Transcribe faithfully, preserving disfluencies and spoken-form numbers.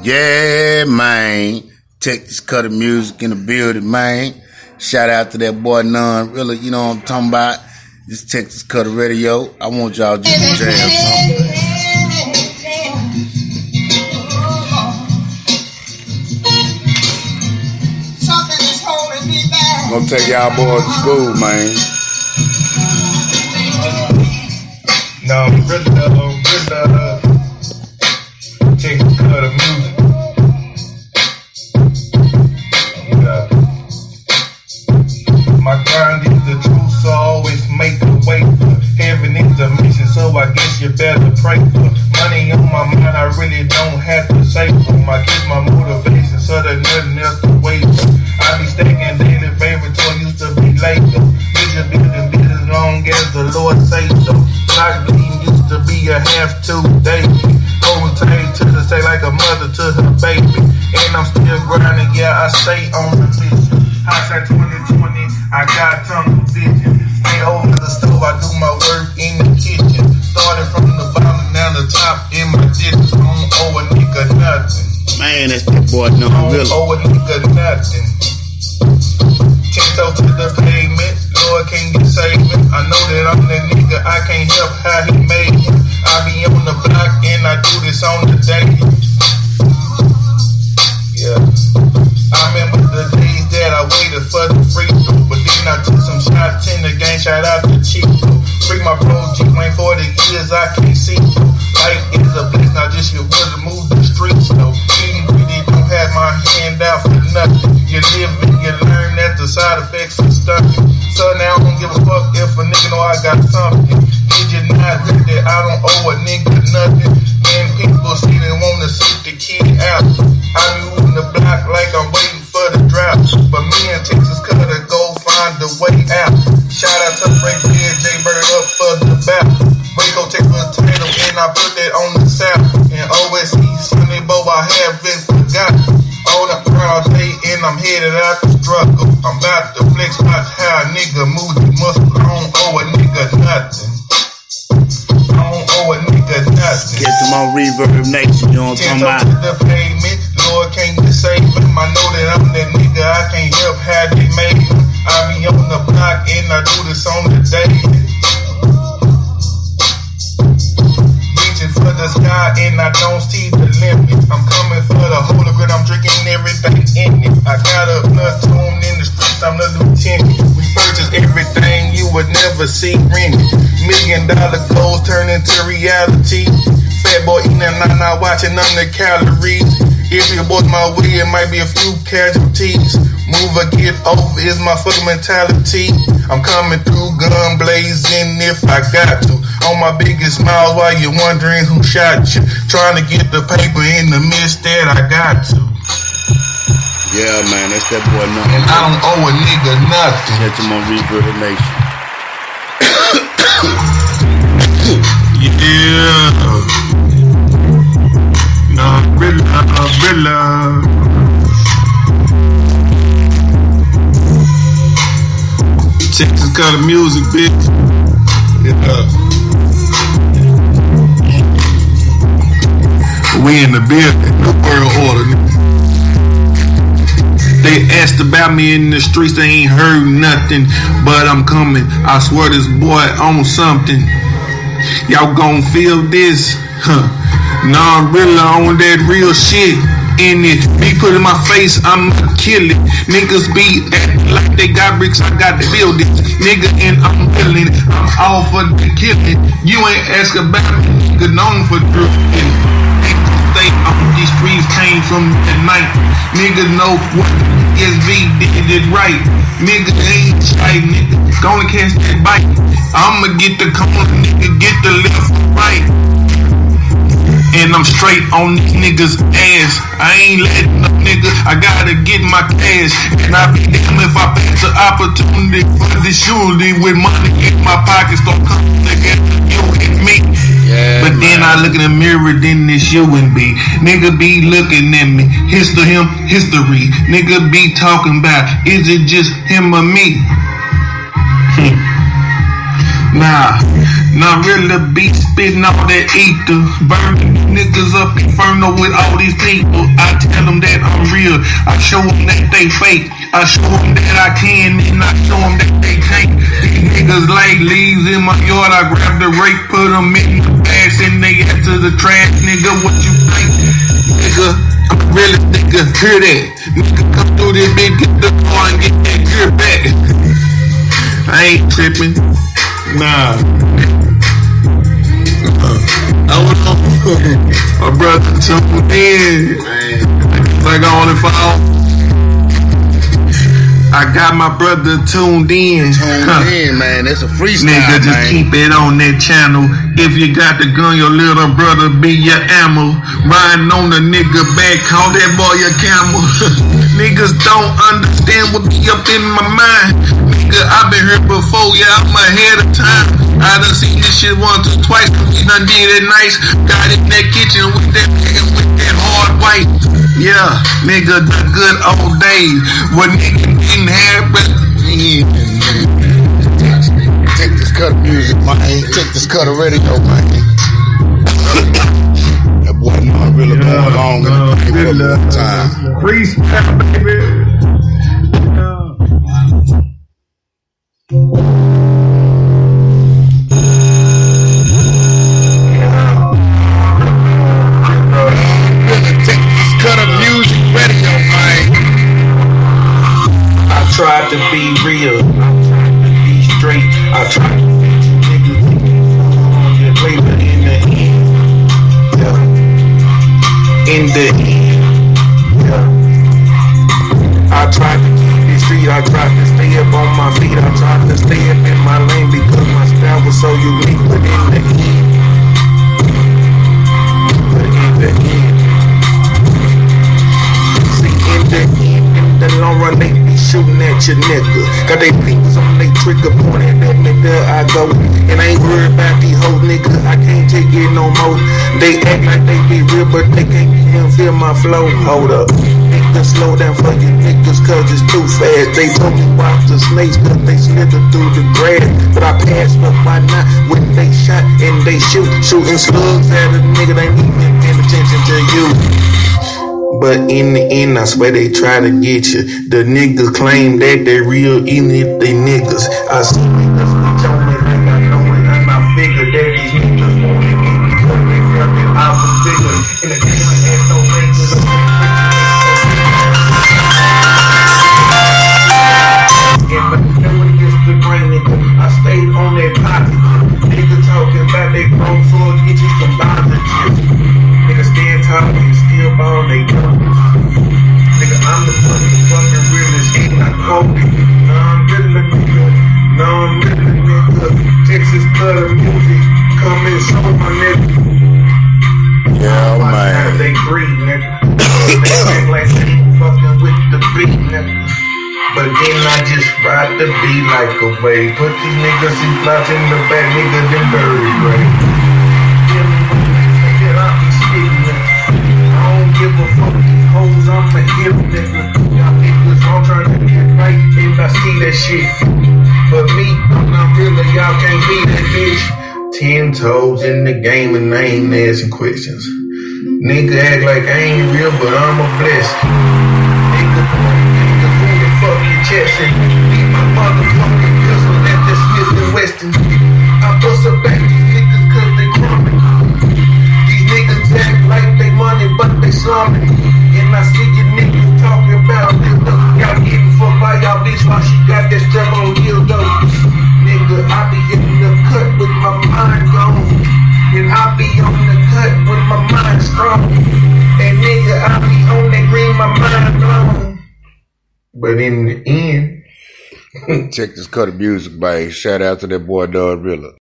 Yeah, man. Texas Cutter Music in the building, man. Shout out to that boy None. Really, you know what I'm talking about. This Texas Cutter Radio. I want y'all just to jam something. Gonna take y'all boys to school, man. No, really, uh, really, uh, Texas Cutter Music. Yeah. My grind is the truth, so I always make a way for heaven is a mission, so I guess you better pray for money on my mind. I really don't have to say for my kids, my motivation, so there's nothing else to wait for. I be stacking daily favorites, so I used to be late though. Bitches be the bit as long as the Lord say so. Block bleeding used to be a half two day. Hold tight to the say like a mother to her baby. And I'm still grinding, yeah, I stay on the mission. Hindsight twenty twenty, I got tunnel vision. Stay over the stove, I do my work in the kitchen. Started from the bottom down the top in my ditches. I don't owe a nigga nothing. Man, that's that boy No Really. I don't owe a nigga nothing. Ten toes to the pavement, Lord can you save me? I know that I'm the nigga, I can't help how he made me. I be on the block and I do this on the daily. Yeah. I remember the days that I waited for the free throw, but then I took some shots in the game, shout out to Chico. Free my bro, G-Wayne, forty years I can't see through. Life is a blessing, I just get to move the streets though. Eating greedy, don't have my hand out for nothing. You live and you learn that the side effects are stunting. So now I don't give a fuck if a nigga know I got something. Did you not hear that I don't owe a nigga nothing? And people see they wanna sit the kid out. I be moving the block like I'm waiting for the drought. But me and Texas Cutter go find the way out. Shout out to Frank Beard, J Bird up for the back. Waco take a potato and I put that on the south. And O S E Sunday Bow I haven't forgot. On the proud day and I'm headed out the struggle. I'm about to flex, watch how a nigga move the muscle. I don't owe a nigga nothing. I don't owe a nigga nothing. Get them on Reverb Nation, you know what I'm talking about. To the pavement, Lord can't you save me? I know that I'm that nigga, I can't help how they made me. I be on the block and I do this on the daily. Reaching for the sky and I don't see the limit. I'm coming for the Holy Grail, I'm drinking everything in it. I got a platoon in the streets, I'm the lieutenant. We purchase everything you would never see rented. Million dollar goals turn into reality. Fat boy eating and I'm not watching on the calories. If your boy's my way, it might be a few casualties. Move or get over is my fucking mentality. I'm coming through gun blazing if I got to. On my biggest smiles while you're wondering who shot you. Trying to get the paper in the midst that I got to. Yeah, man, that's that boy No And I don't owe a nigga nothing. Catch him on Reverb Nation. Yeah. No, really, uh, really. Texas Cutter Music, bitch. Yeah. We in the building, the world order. They asked about me in the streets, they ain't heard nothing, but I'm coming. I swear this boy on something. Y'all gon' feel this, huh? Nah, I'm really on that real shit. In it, be put in my face, I'ma kill it. Niggas be acting like they got bricks, I got to build it. Nigga, and I'm feeling it, I'm all for the killing. You ain't ask about it, nigga known for drilling. They on these streets came from the night. Niggas know what S V did it right. Nigga ain't shy, nigga, gonna catch that bite. I'ma get the corner, nigga, get the left and right. And I'm straight on these niggas' ass. I ain't letting up, nigga. I gotta get my cash. And I be damn if I pass the opportunity for this shooting with money in my pockets. Don't come together, you and me. Yeah, but man. Then I look in the mirror, then it's you and me. Nigga be looking at me. History him, history. Nigga be talking about, is it just him or me? Nah, not really be spitting all that ether, burning niggas up inferno with all these people. I tell them that I'm real. I show them that they fake. I show them that I can, and I show them that they can't. These niggas like leaves in my yard. I grab the rake, put them in the bags, and they answer the trash. Nigga, what you think? Nigga, I'm really nigga, hear that. Nigga, come through this bitch, get the car and get that gear back. I ain't tripping. Nah. I was on my brother tuned in. Like on the phone. I got my brother tuned in. Tuned huh. in, man. That's a freestyle, nigga, just man. keep it on that channel. If you got the gun, your little brother be your ammo. Riding on the nigga back, call that boy your camel. Niggas don't understand what be up in my mind. Nigga, I been here before, yeah, I'm ahead of time. I done seen this shit once or twice, cause we done did it nice. Got in that kitchen with that nigga with that hard white. Yeah, nigga, the good old days when nigga didn't have but yeah. Take this cut of music, man. Take this cut of radio, man. That boy not really yeah, going long uh, in the really, uh, time. Freestyle, baby. I tried to be real, I tried to be straight, I tried to be niggas on your play, but in the end, yeah, in the end, yeah, I tried to keep it street, I tried to stay up on my feet, I tried to stay up in my lane because my style was so unique, but in the end, but in the end, see, in the end, in the long run, they shooting at your nigga. Got they fingers on they trigger pointing at me, there I go. And I ain't worried about these hoes, nigga. I can't take it no more. They act like they be real, but they can't even feel my flow. Hold up. Niggas slow down for you niggas, cause it's too fast. They told me watch the snakes, cause they slither through the grass. But I passed up by not when they shot and they shoot. Shooting slugs at a nigga, they ain't even paying attention to you. But in the end, I swear they try to get you. The niggas claim that they real, even if they niggas. I see niggas which on me like I know it, and I figure that these niggas want to get me because they fucking off a figure. In the game, I had no range to the and but you know when it gets to brain, nigga, I stayed on that pocket. Niggas talking about they grown for get you some bondage. Nigga stand tall, nigga still ball, they know. Nigga, I'm the fucking realest, ain't I quoted. No, I'm really nigga, no, I'm really nigga. Texas Cutter music, come and show my nigga. Yeah, man. They breathe, nigga. They act like they ain't fucking with the beat, nigga. But then I just ride the beat like a wave. Put these niggas in plots in the back, nigga, them dirty, right? Give a fuck these hoes, I'm a hip nigga. Y'all niggas all trying to get right, and I see that shit. But me, I'm not real, y'all can't be that bitch. Ten toes in the game and I ain't asking questions. Nigga act like I ain't real, but I'm a blessing. Nigga, nigga, who the fuck your chest and beat my motherfucking pistol at the Smith and Weston. I bust up back these niggas cause they crumbling. These niggas act like they money, but they slumming. And I see you niggas talking about this. Y'all getting fucked by y'all bitch while she got that strap on dildo. Nigga, I be in the cut with my mind gone. And I be on the cut with my mind strong. And nigga, I be on that green, my mind blown. But in the end, check this cut of music, man. Shout out to that boy, Don Rilla.